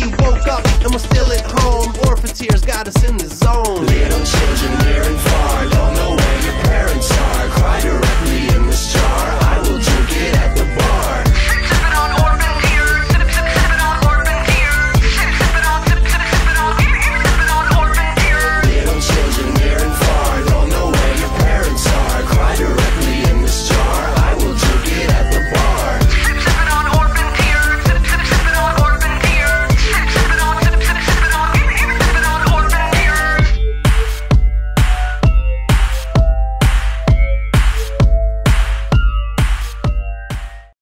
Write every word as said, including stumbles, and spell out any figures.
we woke up and we're still at home. Orphan tears got us in the zone. Little children near and far don't know where your parents are. Cried